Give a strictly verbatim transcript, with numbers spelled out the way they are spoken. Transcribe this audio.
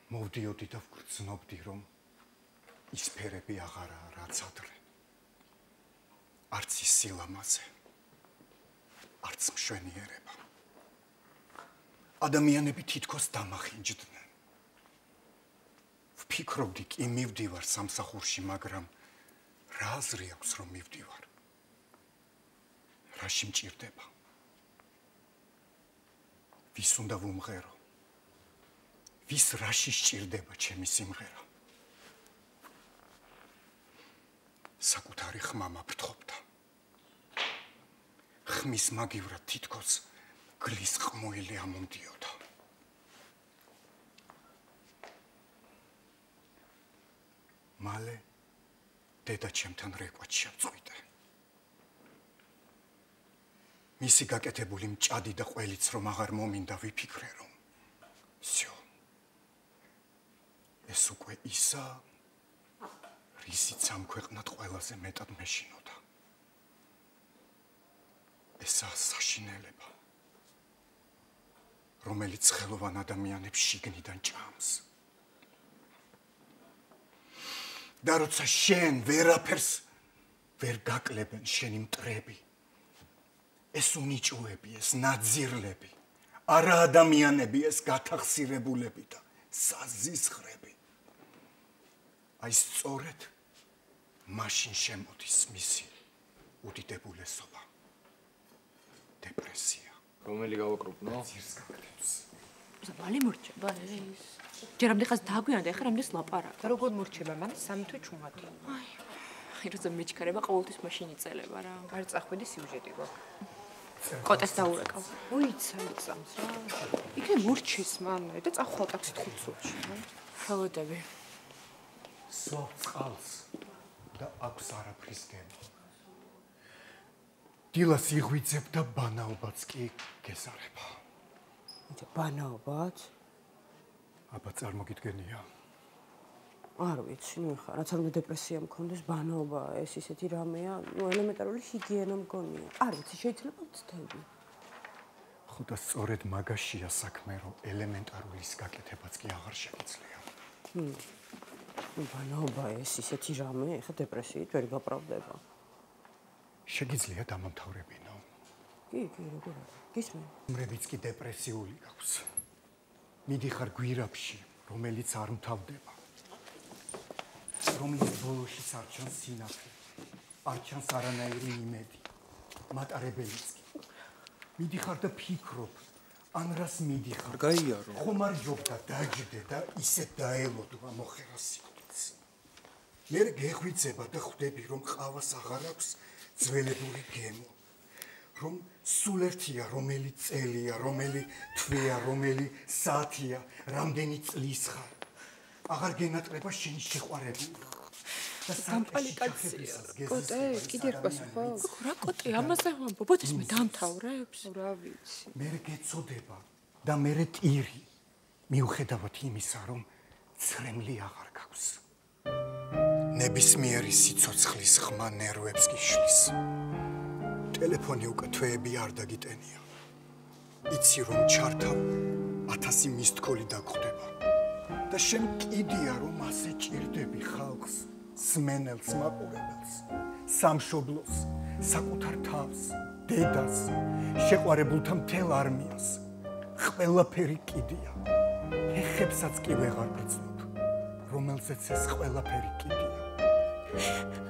მოვდიოდი და ვგრძნობდი, რომ ის ფერები აღარაა, რაც ადრე. არც ის სილამაზე, არც მშვენიერება. ადამიანები თითქოს დამახინჯდნენ. ვფიქრობდი, კი მივდივარ სამსახურში, მაგრამ რა აზრი აქვს, რომ მივდივარ? რაში მჭირდება? ვის უნდა ვუმღერო? ვის რაში სჭირდება ჩემი სიმღერა? საკუთარი ხმამა ფრთობდა. ხმის მაგივრად თითქოს გლის ყმუილი ამომდიოდა. მალე დედა ჩემთან რეკვაც შევწყვიტე. მისი გაკეთებული მჭადი და ყველიც რომ აღარ მომინდა ვიფიქრე რომ всё. ეს უკვე ისა რისიც ამ ქვეყნად ყველაზე მეტად მეშინოდა. ესაა საშინელება, რომელიც ხელოვან ადამიანებს შიგნიდან ჭამს. და როცა შენ ვერაფერს ვერ გაკლებენ შენი მტრები, ეს უნიჭუები, ეს ნაძირლები, არა ადამიანები, ეს გათახსირებულები და საზიზღრები. აი სწორედ მაშინ შემოდის მისი უდიდებულესობა. დეპრესია. რომელი გავაკრუპნო? ძირს გაკეთებს. ზაბალი მორჩება ეს. ჯერამდე ხას დაგვიანდა, ეხლა რამდენს ლაპარაკ. როგორ მორჩება, მან სამი თვე ჩუმატი. აი. აი როცა მეჩქარება ყოველთვის მაშინ იწელება რა. არ წახვედი სიუჟეტი გვაქვს. კოტეს დაურეკავ. უიცალი წამს რა. იქნე მორჩის მამე და წახვალ ტაქსით ხუთ სულში. ხელოდები. სოფ წყალს და აქვს არაფრის გემო. დილას იღვიძებ და ბანაობაც კი გეზარება. იცი ბანაობაც? აბა წარმოგიდგენია. არ ვიცი, ნუ ხა, რაც არ უნდა დეპრესია მქონდეს, ბანაობა ეს ისეთი რამეა, ნუ ელემენტარული ჰიგიენა მგონია. არ ვიცი, შეიძლება ვცდები. ხო და სწორედ მაგაშია საქმე, რომ ელემენტარულის გაკეთებაც კი აღარ შეგიძლია. ნუ ბანაობა ეს ისეთი რამე, ხა დეპრესიით ვერ გაправდება. შეგიძლია დამამთავრებინო. კი, კი, როგორ არა. გისმენ. მრებიც კი დეპრესიული გაქვს. მიდიხარ გვირაბში, რომელიც არ მთავრდება. რომლის ბოლოშიც არ ჩანს სინათლე, არ ჩანს არანაირი იმედი, მატარებელიც კი. მიდიხარ და ფიქრობ, ან რას მიდიხარ. გაიარო. ხომ არ ჯობდა დაჯდე და ისე დაელოდვა მოხერასიც. მე გეხვიძება და ხვდები, რომ ყავას აღარ აქვს ძველებური გემო. რომ სულ ერთია, რომელი წელია, რომელი თვეა, რომელი საათია, რამდენი წლის ხარ. აღარ გენატრება შენი შეყვარებული. და სამპალიკაცია. კოტე, კიდე ერთ პასუხო? რა კოტე, ამაზე ვამბობ, ეს მე დამთავრებს. რა ვიცი. მე გეწოდება და მე ტირი. მიუხედავად იმისა, რომ ცრემლი აღარ გაქვს. ნებისმიერი სიცოცხლის ხმა ნერვებს გიშლის. ტელეფონი უკვე თვეები არ დაგიტენია. იცი რომ ჩართავ ათასი მისთქოლი დაგხვდება. და შენ კიდია რომ ასე ჭირდები ხალხს, სმენელს, მაყურებელს, სამშობლოს, საკუთარ თავს, დედას, შეყვარებულთა მთელ არმიას. ყველაფერი კიდია. ეხებსაც კი ვეღარ გრძნობ, რომელზეც ეს ყველაფერი კიდია.